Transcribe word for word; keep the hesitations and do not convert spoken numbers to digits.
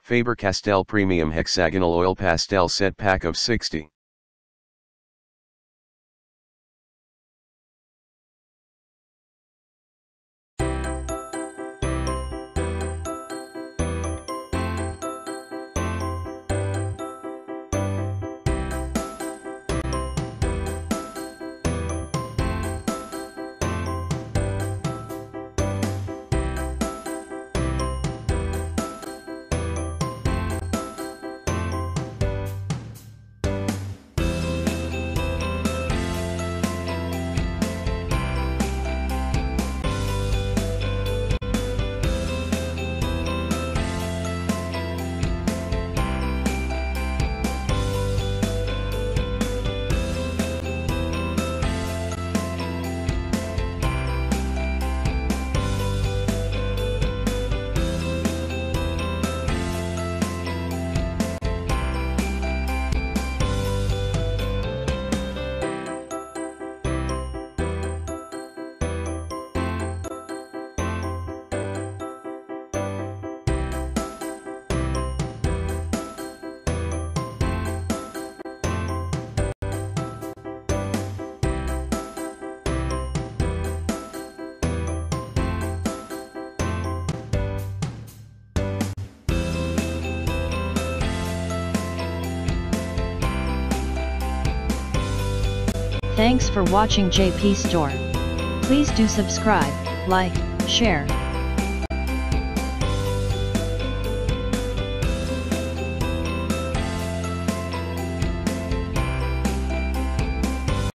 Faber-Castell Premium Hexagonal Oil Pastel Set Pack of sixty. Thanks for watching J P Store. Please do subscribe, like, share,